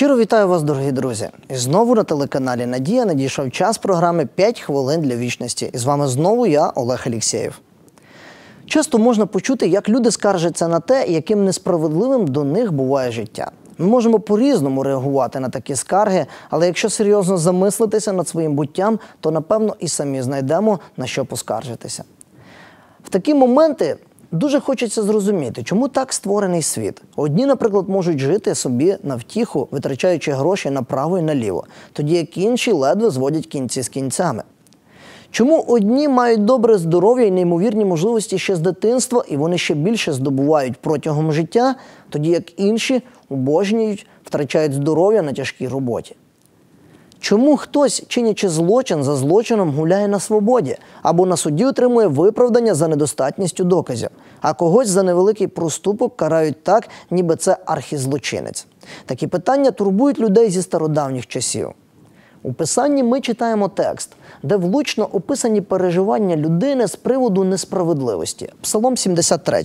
Щиро вітаю вас, дорогі друзі! І знову на телеканалі «Надія» надійшов час програми «5 хвилин для вічності». І з вами знову я, Олег Алєксєєв. Часто можна почути, як люди скаржаться на те, яким несправедливим до них буває життя. Ми можемо по-різному реагувати на такі скарги, але якщо серйозно замислитися над своїм буттям, то, напевно, і самі знайдемо, на що поскаржитися. В такі моменти дуже хочеться зрозуміти, чому так створений світ. Одні, наприклад, можуть жити собі на втіху, витрачаючи гроші направо і наліво, тоді як інші ледве зводять кінці з кінцями. Чому одні мають добре здоров'я і неймовірні можливості ще з дитинства, і вони ще більше здобувають протягом життя, тоді як інші убожнюють, втрачають здоров'я на тяжкій роботі? Чому хтось, чинячи злочин за злочином, гуляє на свободі, або на суді отримує виправдання за недостатністю доказів, а когось за невеликий проступок карають так, ніби це архізлочинець? Такі питання турбують людей зі стародавніх часів. У Писанні ми читаємо текст, де влучно описані переживання людини з приводу несправедливості. Псалом 73.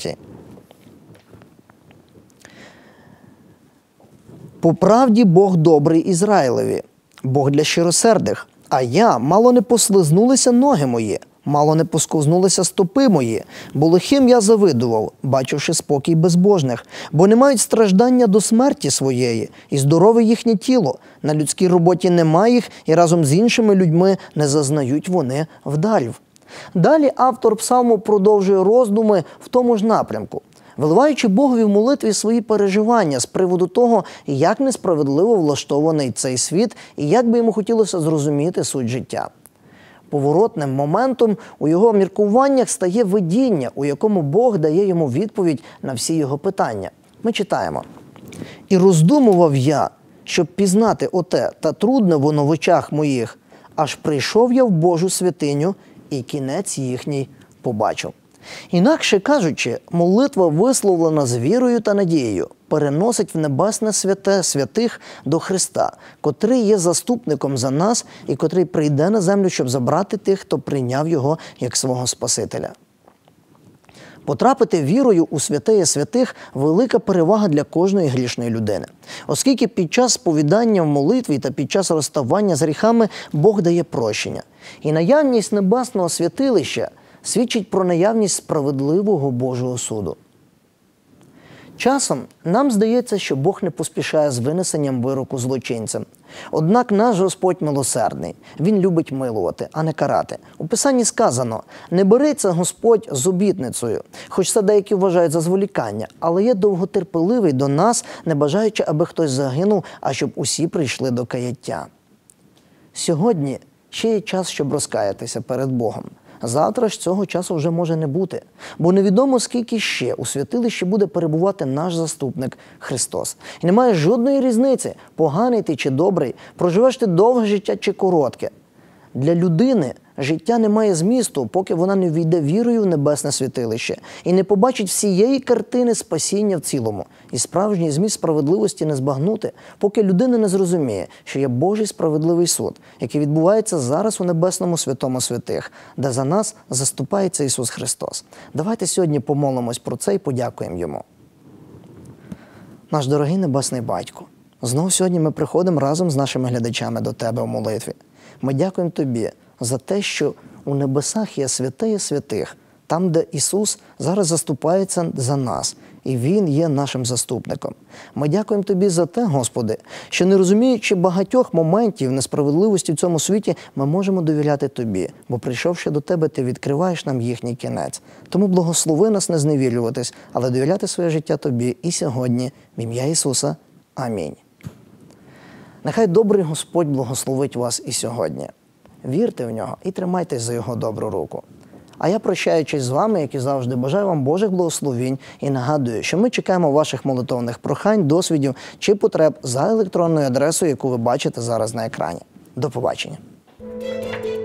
«По правді Бог добрий Ізраїлеві, Бог для щиросердих, а я, мало не послизнулися ноги мої, мало не посковзнулися стопи мої, бо лихим я завидував, бачивши спокій безбожних, бо не мають страждання до смерті своєї, і здорове їхнє тіло, на людській роботі нема їх, і разом з іншими людьми не зазнають вони вдарів». Далі автор псалму продовжує роздуми в тому ж напрямку, виливаючи Богові в молитві свої переживання з приводу того, як несправедливо влаштований цей світ і як би йому хотілося зрозуміти суть життя. Поворотним моментом у його міркуваннях стає видіння, у якому Бог дає йому відповідь на всі його питання. Ми читаємо: «І роздумував я, щоб пізнати оте, та трудне воно в очах моїх, аж прийшов я в Божу святиню, і кінець їхній побачив». Інакше кажучи, молитва, висловлена з вірою та надією, переносить в небесне святе святих до Христа, котрий є заступником за нас і котрий прийде на землю, щоб забрати тих, хто прийняв його як свого Спасителя. Потрапити вірою у святеє святих – велика перевага для кожної грішної людини. Оскільки під час сповідання в молитві та під час розставання з гріхами Бог дає прощення. І наявність небесного святилища свідчить про наявність справедливого Божого суду. Часом нам здається, що Бог не поспішає з винесенням вироку злочинцям. Однак наш Господь милосердний. Він любить милувати, а не карати. У Писанні сказано: «Не береться Господь з обітницею», хоч це деякі вважають за зволікання, але є довготерпеливий до нас, не бажаючи, аби хтось загинув, а щоб усі прийшли до каяття. Сьогодні ще є час, щоб розкаятися перед Богом. Завтра ж цього часу вже може не бути, бо невідомо скільки ще у святилищі буде перебувати наш заступник Христос. І немає жодної різниці, поганий ти чи добрий, проживеш ти довге життя чи коротке. Для людини життя не має змісту, поки вона не війде вірою в небесне святилище і не побачить всієї картини спасіння в цілому. І справжній зміст справедливості не збагнути, поки людина не зрозуміє, що є Божий справедливий суд, який відбувається зараз у небесному святому святих, де за нас заступається Ісус Христос. Давайте сьогодні помолимось про це і подякуємо Йому. Наш дорогий Небесний Батько, знову сьогодні ми приходимо разом з нашими глядачами до Тебе в молитві. Ми дякуємо Тобі за те, що у небесах є святеє святих, там, де Ісус зараз заступається за нас, і Він є нашим заступником. Ми дякуємо Тобі за те, Господи, що не розуміючи багатьох моментів несправедливості в цьому світі, ми можемо довіряти Тобі, бо прийшовши до Тебе, Ти відкриваєш нам їхній кінець. Тому благослови нас не зневірюватись, але довіряти своє життя Тобі і сьогодні, в ім'я Ісуса. Амінь. Нехай добрий Господь благословить вас і сьогодні. Вірте в Нього і тримайтесь за Його добру руку. А я, прощаючись з вами, як і завжди, бажаю вам Божих благословінь і нагадую, що ми чекаємо ваших молитовних прохань, досвідів чи потреб за електронною адресою, яку ви бачите зараз на екрані. До побачення.